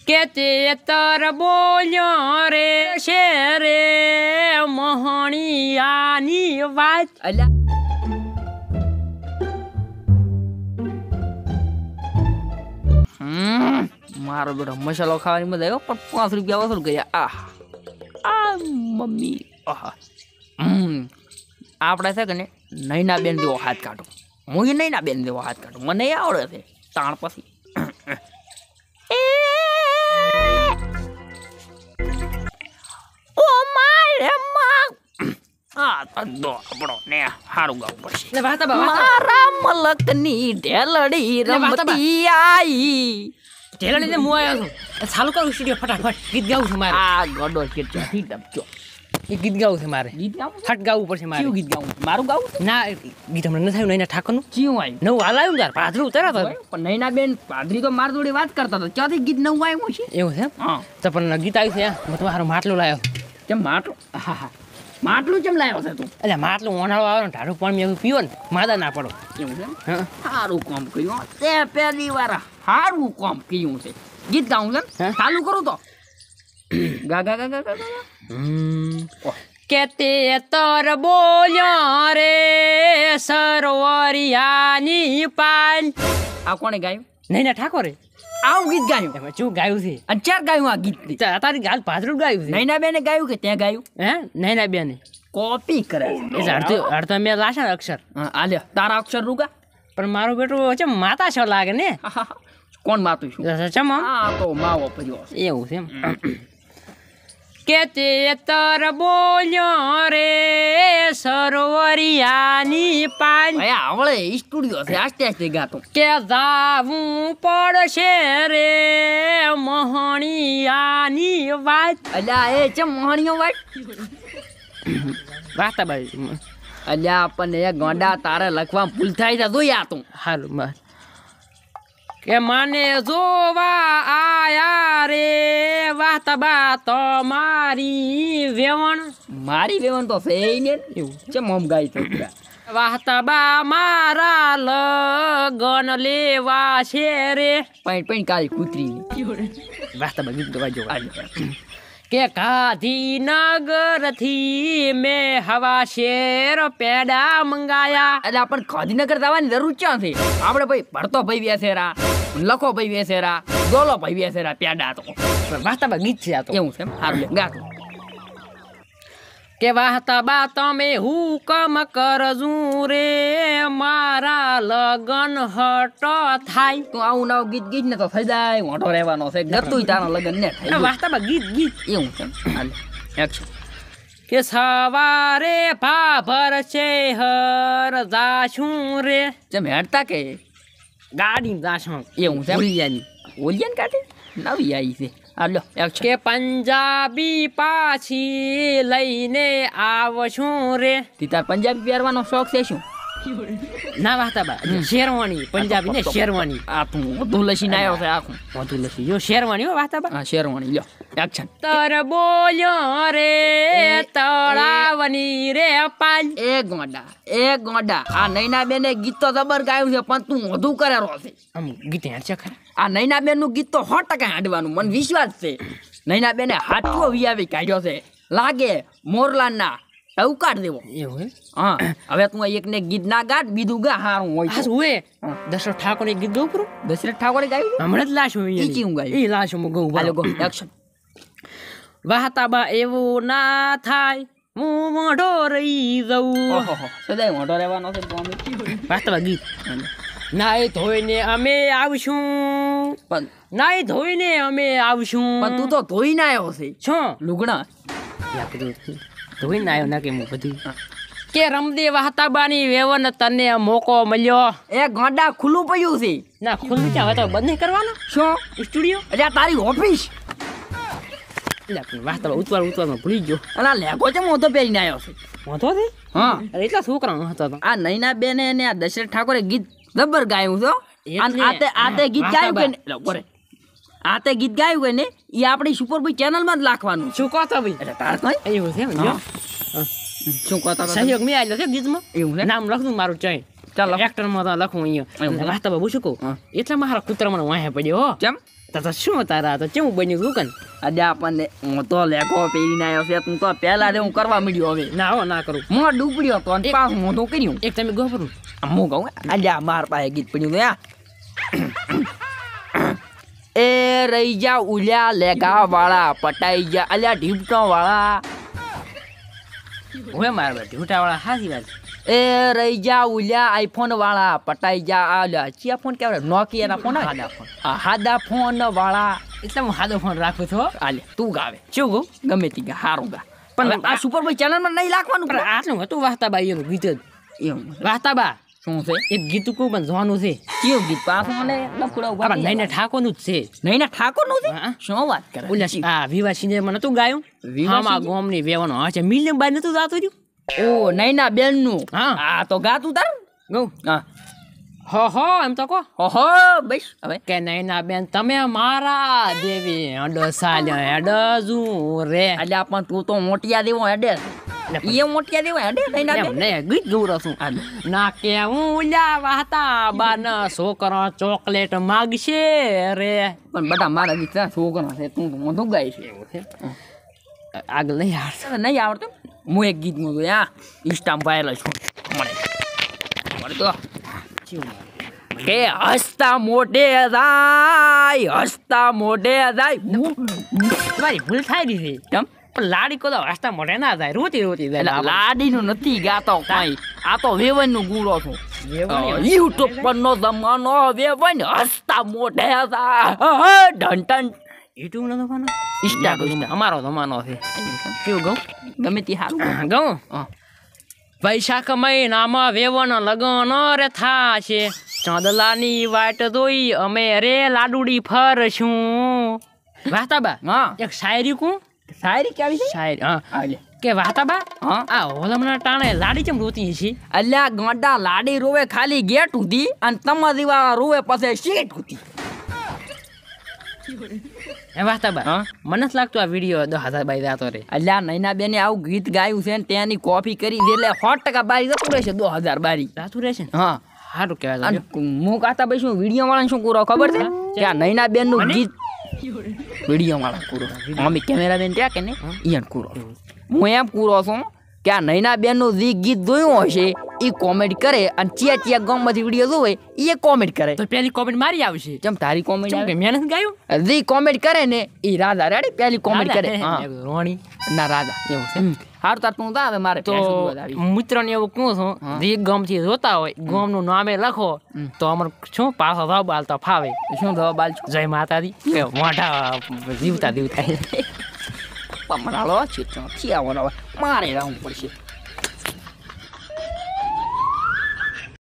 કે ચેતર બોલ્યો રે શેરે મોહણિયાની વાત અલ્યા મારો બેટો મસાલો ખાવાની મજા આવ્યો પણ 5 રૂપિયા વસૂલ કર્યા આ મમ્મી આપણે છે કે ને નૈના બેન જેવો હાથ કાઢો હું નૈના બેન જેવો હાથ કાઢો મને આવડે છે તાણ પછી ઓ મારે માં આપણો ને હારું ગાવું પડશે મારા મલકની ઢેલડી રમતી આઈ ઢેલડી ને હું આવ્યો છું ચાલુ કરું સ્ટુડિયો ફટાફટ ગીત ગાવું છે મારે આ ગોડો ગીત ડબજો એ ગીત ગાવું છે મારે ગીત ગાવું ફટ ગાવું પડશે મારે કયું ગીત ગાવું મારું ગાવું ના ગીત હમણાં ન થયું નૈના ઠાકોરનું કયું આવ્યું નવું હાલ આવ્યું તાર પાદરું તરત પણ નૈના બેન પાદરી તો મારી જોડે વાત કરતા હતા ક્યાંથી ગીત નવું આવ્યું છે એવું છે હા તો પણ ગીત આવ્યું છે હું તમારું માટલું લાવ્યો કેમ માટલું હા હા માટલું કેમ લાવ્યો છે તું એટલે માટલું ઓનાળો આવે ને ઢાળું પણ મેં પીવો ને માદા ના પડો એવું છે સારું કામ કર્યું તે પહેલી વાર સારું કામ કર્યું છે ગીત ગાવું છે ચાલુ કરું તો ગા ગા ગા ગા ગા કે તેતર બોલ્યો રે સરોવરિયાની પાલ આ કોણે ગાયું નૈના ઠાકોરે આવું ગીત ગાયું શું ગાયું છે અચાર ગાયું આ ગીત તારી ગાલ પાછળ ગાયું છે નૈના બેને ગાયું કે ત્યાં ગાયું હે નૈના બેને કોપી કરે છે અડધો મેં લાશે અક્ષર હા લે તારા અક્ષર રૂગા પણ મારો બેટો છે માતા છો લાગે ને કોણ માતું છું ચમ હા તો માવો પડ્યો એવું છે એમ કે તેતર બોલ્યો રે સરોવરિયાની પાલ આવડે સ્ટુડિયો છે આસ્તે આસ્તે ગાતો કે જાવું પડશે રે મોહણિયાની વાત અલ્યા એ છે મોહણિયો વાત વાતા બાઈ અલ્યા આપણને એ ગોંડા તારે લખવા ભૂલ થાય છે જોયા તું હારું બસ કે મને જોવા આયા રે વાતબા તો મારી વેવણ તો છે ને એવું છે મોમ ગાય તો વાતબા મારા લગન લેવા છે રે પણ કાળી કૂતરી વાતબા ગીત ગાજો કે ગાંધીનગરથી મેં હવા શેર પેડા મંગાયા એટલે આપણે ગાંધીનગર જવાની જરૂર ક્યાં છે આપણે ભાઈ ભરતો ભાઈ વેસેરા લખો ભાઈ વેસેરા દોલો ભાઈ વેસેરા પેડા તો વાસ્તવમાં ગીત છે આ તો એવું છે સારું ગાતો કે વાહતાબા તમે હુકમ કરજું રે મારા લગન હટ થાય તું આવું નવું ગીત ગીત ને તો થઈ જાય મોટો રહેવાનો છે ગતું તારા લગન ને થાય વાસ્તવમાં ગીત એવું છે એક્શન કે સવારે ભાભર છે હર જાશું રે જેમ હેડતા કે ગાડી જાશું એવું છે ઓલિયાની કાઢે નવી આવી છે હાલો કે પંજાબી પાછી લઈને આવશું રે તાર પંજાબી પહેરવાનો શોખ છે શું ના વાહતા શેરવાની પંજાબી ને શેરવાની આ તું વધુ લસી આવ્યો છે આખું વધુ લસી જો શેરવાની હો વાહતા હા શેરવાની લ્યો એક્શન તર બોલ્યો રે તળાવની રે પાલ એ ગોડા આ નૈના બેને ગીત તો જબર ગાયું છે પણ તું વધુ કરેલો છે આમ ગીત હેડ છે ખરા આ નૈના બેન નું ગીત તો 100% હાડવાનું મને વિશ્વાસ છે નૈના બેને હાથો વિયાવી કાઢ્યો છે લાગે મોરલાના ટવકાટ દેવો એવું હા હવે તું એક ને ગીત ના ગાટ બીજું ગા હારું હોય છે ઓએ દશરથ ઠાકોર એક ગીત ગાઉં pro દશરથ ઠાકોરે ગાયું હમણાં જ લાશું એ ચી હું ગાયું એ લાશું મો ગાઉં હાલો ગો એક્શન વાહતાબા એવું ના થાય હું મોઢો રહી જઉં ઓહો સદાય મોઢો રહેવાનો છે તો અમે વાહતાબા ગીત નાય ધોઈને અમે આવશું પણ નાય ધોઈને અમે આવશું પણ તું તો ધોઈને આવ્યો છે શું લુગડા ધોઈને આવ્યો ના કે હું બધું કે રમદે વાહતાબાની વેવન તને મોકો મળ્યો એ ગોડા ખુલ્લું પડ્યું છે ના ખુલ્લું ક્યાં હોય તો બંધ નહીં કરવાનું શું સ્ટુડિયો એટલે તારી ઓફિસ વાહતાબા ઉતવારમાં ભૂલી ગયો અને લેગો છે મોતો પહેરીને આવ્યો છે મોતો છે હા એટલા છોકરા હતો આ નૈના બેને ને આ દશરથ ઠાકોરે ગીત જબર ગાયું છો આતે ગીત ગાયું કે આતે ગીત ગાયું કે ને એ આપણી સુપર ભાઈ ચેનલ માં જ લાખવાનું શું કહો તો ભાઈ એટલે તાર કઈ એવું છે શું કહો તો સહયોગ મેં આલ્યો છે ગીતમાં એવું છે નામ લખું મારું ચાઈ ચાલો એક્ટર માં તો લખું અહીંયા વાસ્તવમાં હું શું કહું એટલા મારા કૂતરા મને વાહે પડ્યો હો કેમ તો શું તારા તો કેવું બન્યું તું કન આજે આપણને હું તો લેખો પહેરીને આવ્યો છે તું તો પહેલા હું કરવા મળ્યો હવે ના હો ના કરું હું ડૂબડ્યો તો અને પાછું હું તો કર્યું એક તમે ગો કરું હું કહું આજે માર પાસે ગીત પડ્યું ત્યાં એ રહી જા ઉલ્યા લેગા વાળા પટાઈ જા અલ્યા ઢીપટો વાળા હવે માર ઢૂંટા વાળા હાથી વાત એ રહી જા ઉલ્યા આઈફોન વાળા પટાઈ જા આલ્યા ચિયા ફોન કેવડે નોકિયાના ફોન હાદા ફોન હાદા ફોન વાળા એટલે હું હાદો ફોન રાખું છું આલે તું ગાવે શું કહું ગમે તી ગા હારું ગા પણ આ સુપરબોય ચેનલમાં નહીં લાખવાનું પણ આટલું હતું વાહતાબા એનું ગીત જ એવું વાહતાબા શું છે એક ગીત તું પણ જોવાનું છે કયું ગીત પાછું મને લફડા ઉભા આપણા નૈના ઠાકોરનું જ છે નૈના ઠાકોર નું છે હા. શું વાત કરે ઓલા આ વિવા સિનેમા નતું ગાયું વિવા આમાં સિનેમા? ગોમની વેવાનો હા છે મિલિયન બાય નતું જાતું રહ્યું ઓ નૈના બેન નું હા. આ તો ગાતું તાર ગઉ હા હો એમ તો કહો ઓહો બસ હવે કે નૈના બેન તમે મારા દેવી અડ સાલ્યા અડજુ રે એટલે આપણ તું તો મોટિયા દેવો હેડે એ મોટિયા દેવો હેડે નૈના એમ બેન ને ગીત ગૌરવ છું ના કે હું ઉલ્યા વાહતા બાન છોકરો ચોકલેટ માગશે રે પણ બટા મારા ગીત છોકરા છે તું તો મોઢું ગાય છે એવું છે આગળ નહીં આવશે નહીં આવડતું હું એક ગીત માં આ ઇન્સ્ટામાં વાયરલ છું મળે તો કે હસતા મોઢે જાય તમારી ભૂલ થાય રહી છે કેમ પણ લાડી કોદા વાસ્તા મોઢે ના જાય રોતી જાય એટલે લાડીનું નથી ગાતો કઈ આ તો વેવન નું ગુણો છું યુટ્યુબ પર નો જમાનો વેવન હસતા મોઢે જાય ઢન ઢન યુટ્યુબ નો દુકાનો Instagram અમારો જમાનો છે કેવું ઘઉં ગમે તે હારું ઘઉં હા વૈશાખ મહિનામાં વેવન લગન રે થાશે ચાંદલાની વાટ જોઈ અમે રે લાડુડી ફરશું વાહતાબા હા એક શાયરી કું શાયરી કેવી છે શાયરી હા આલે કે વાહતાબા હા આ હોલમના ટાણે લાડી ચમ રોતી છે અલ્યા ગાંડા લાડી રોવે ખાલી ગેટ સુધી અને તમારી વાળા રોવે પછી સીટ સુધી હે વાહતાબા હા મને જ લાગતું આ વિડીયો 10,000 બાય જાતો રે અલ્યા નૈના બેને આવું ગીત ગાયું છે ને તેની કોપી કરી દે એટલે 100% બારી જતું રહેશે 2000 બારી જાતું રહેશે ને હા સારું કહેવાય અને હું કાતા ભાઈ શું વિડીયો વાળા શું કૂરો ખબર છે કે આ નૈના બેન નું ગીત વિડીયો વાળા કૂરો મમ્મી કેમેરા બેન ત્યાં કે ને ઈયન કૂરો હું એમ કૂરો છું કે આ નૈના બેન નું જે ગીત જોયું હશે એ કોમેન્ટ કરે અને ચિયા ગામમાંથી વિડીયો જોવે એ કોમેન્ટ કરે તો પેલી કોમેન્ટ મારી આવશે જેમ તારી કોમેન્ટ કેમ કે મેં નથી ગાયું જે કોમેન્ટ કરે ને એ રાધા રેડી પેલી કોમેન્ટ કરે હા રોણી ના રાધા એવું છે હારું તાર તું તા હવે મારે તો મિત્રને એવું કહું છું જે ગામથી જોતા હોય ગામનું નામે લખો તો અમારે શું પાછો જવાબ આલતા ફાવે શું જવાબ આલ છું જય માતાજી કે મોઢા જીવતા પમરાળો છે મારે રહેવું પડશે